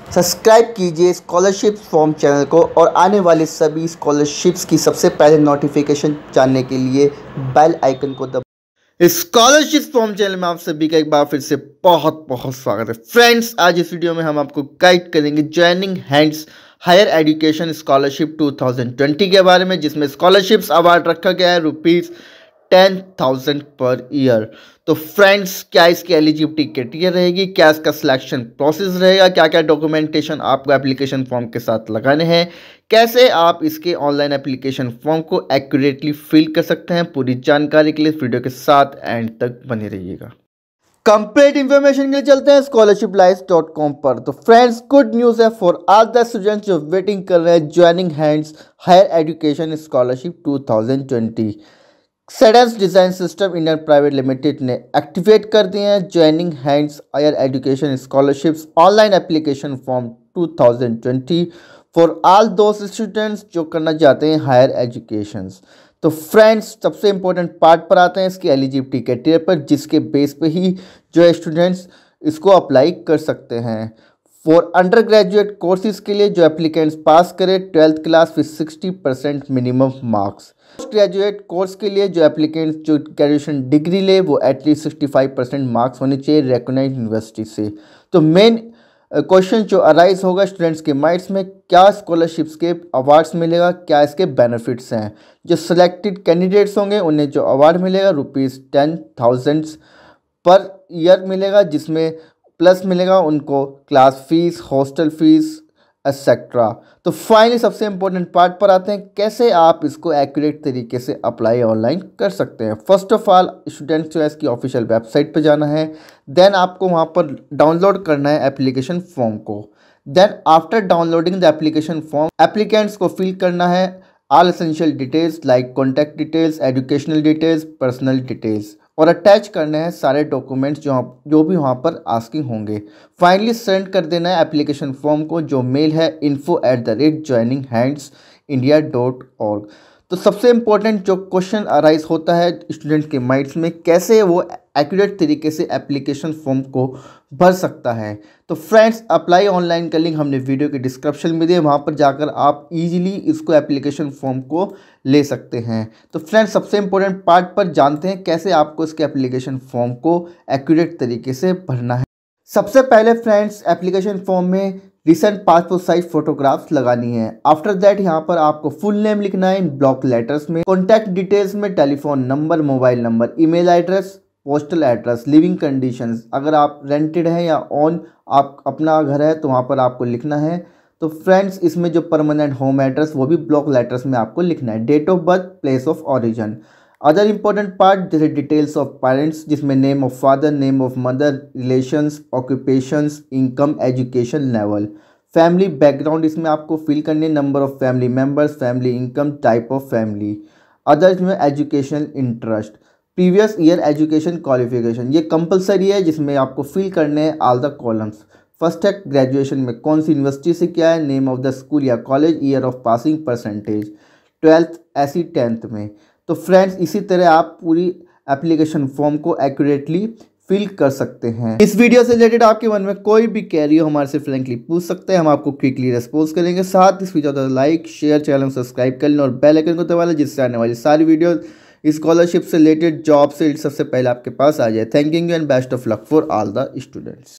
Subscribe कीजिए scholarship form channel को और आने वाले सभी स्कॉलरशिप्स की सबसे पहले नोटिफिकेशन जानने के लिए बेल आइकन को दबाएं। स्कॉलरशिप फॉर्म चैनल में आप सभी का एक बार फिर से बहुत बहुत स्वागत है। फ्रेंड्स, आज इस वीडियो में हम आपको गाइड करेंगे joining hands higher education scholarship 2020 के बारे में, जिसमें स्कॉलरशिप्स अवार्ड रखा गया है ₹10,000 पर ईयर। तो फ्रेंड्स, क्या इसकी एलिजिबिलिटी क्राइटेरिया रहेगी, क्या इसका सिलेक्शन प्रोसेस रहेगा, क्या क्या डॉक्यूमेंटेशन आपको एप्लीकेशन फॉर्म के साथ लगाने हैं, कैसे आप इसके ऑनलाइन एप्लीकेशन फॉर्म को एक्यूरेटली फिल कर सकते हैं, पूरी जानकारी के लिए इस वीडियो के साथ एंड तक बने रहिएगा। कंप्लीट इंफॉर्मेशन के लिए चलते हैं scholarshipLives.com पर। तो फ्रेंड्स, गुड न्यूज़ है फॉर ऑल द स्टूडेंट्स जो वेटिंग कर रहे हैं joining hands higher education scholarship 2020। Cadence design system Indian private limited ने एक्टिवेट कर दिए हैं joining hands higher education scholarships online application form 2020 for all those students जो करना चाहते हैं हायर एजुकेशंस। तो फ्रेंड्स, सबसे इंपॉर्टेंट पार्ट पर आते हैं इसकी एलिजिबिलिटी क्राइटेरिया पर, जिसके बेस पे ही जो स्टूडेंट्स इसको अप्लाई कर सकते हैं। फॉर अंडर ग्रेजुएट कोर्सेज के लिए जो एप्लीकेंट्स पास करें 12th class with 60% minimum marks. Post graduate course के लिए जो एप्लीकेंट्स जो ग्रेजुएशन डिग्री ले वो एटलीस्ट 65% मार्क्स होने चाहिए रिकॉग्नाइज्ड यूनिवर्सिटी से। तो मेन क्वेश्चन जो अराइज होगा स्टूडेंट्स के माइंड्स में, क्या स्कॉलरशिप्स के अवार्ड्स मिलेगा, क्या इसके बेनिफिट्स हैं। जो सिलेक्टेड कैंडिडेट्स होंगे उन्हें जो अवार्ड मिलेगा ₹10,000 पर ईयर मिलेगा, जिसमें प्लस मिलेगा उनको class fees, hostel fees etcetera. तो फाइनली सबसे इंपॉर्टेंट पार्ट पर आते हैं, कैसे आप इसको एक्यूरेट तरीके से अप्लाई ऑनलाइन कर सकते हैं। फर्स्ट ऑफ ऑल, स्टूडेंट्स जो है इसकी ऑफिशियल वेबसाइट पर जाना है, देन आपको वहाँ पर डाउनलोड करना है एप्लीकेशन फॉर्म को। Then after downloading the application form, applicants को फिल करना है all essential details like contact details, educational details, personal details, और अटैच करने हैं सारे डॉक्यूमेंट्स जो भी वहाँ पर आस्किंग होंगे। फाइनली सेंड कर देना है एप्लीकेशन फॉर्म को, जो मेल है info@joininghandsindia.org। तो सबसे इम्पोर्टेंट जो क्वेश्चन अराइज होता है स्टूडेंट के माइंड्स में, कैसे वो एक्यूरेट तरीके से एप्लीकेशन फॉर्म को भर सकता है। तो फ्रेंड्स, अप्लाई ऑनलाइन का लिंक हमने वीडियो के डिस्क्रिप्शन में दिया, वहाँ पर जाकर आप इजीली इसको एप्लीकेशन फॉर्म को ले सकते हैं। तो फ्रेंड्स, सबसे इम्पोर्टेंट पार्ट पर जानते हैं कैसे आपको इसके एप्लीकेशन फॉर्म को एक्यूरेट तरीके से भरना है। सबसे पहले फ्रेंड्स, एप्लीकेशन फॉर्म में रिसेंट पासपोर्ट साइज फोटोग्राफ्स लगानी है। आफ्टर दैट यहाँ पर आपको फुल नेम लिखना है इन ब्लॉक लेटर्स में, कॉन्टैक्ट डिटेल्स में telephone number, mobile number, email address, postal address, living conditions, अगर आप रेंटेड हैं या ऑन आप अपना घर है तो वहाँ पर आपको लिखना है। तो फ्रेंड्स, इसमें जो परमानेंट होम एड्रेस वो भी ब्लॉक लेटर्स में आपको लिखना है। Date of birth, place of origin. Other important part जैसे डिटेल्स ऑफ पेरेंट्स, जिसमें name of father, name of mother, relations, occupations, income, education level, family background इसमें आपको फिल करने, number of family members, family income, type of family. Others में education interest, previous year education qualification, ये compulsory है जिसमें आपको fill करने हैं ऑल द कॉलम्स। फर्स्ट है ग्रेजुएशन में कौन सी यूनिवर्सिटी से किया है, नेम ऑफ द स्कूल या college, year of passing, percentage, 12th ऐसी 10th में। तो फ्रेंड्स, इसी तरह आप पूरी एप्लीकेशन फॉर्म को एक्यूरेटली फिल कर सकते हैं। इस वीडियो से रिलेटेड आपके मन में कोई भी क्वेरी हो हमारे से फ्रेंकली पूछ सकते हैं, हम आपको क्विकली रिस्पॉन्स करेंगे। साथ इस वीडियो को लाइक, शेयर, चैनल सब्सक्राइब कर लें और बेल आइकन को दबा लें, जिससे आने वाली सारी वीडियो स्कॉलरशिप से रिलेटेड, जॉब से सबसे पहले आपके पास आ जाए। Thank you and best of luck for all the students.